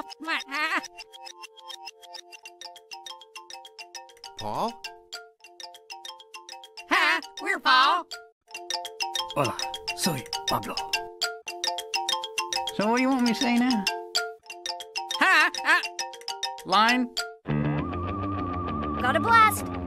Paul? Huh? We're Paul. Hola, soy Pablo. So what do you want me to say now? Huh? Line. Got a blast.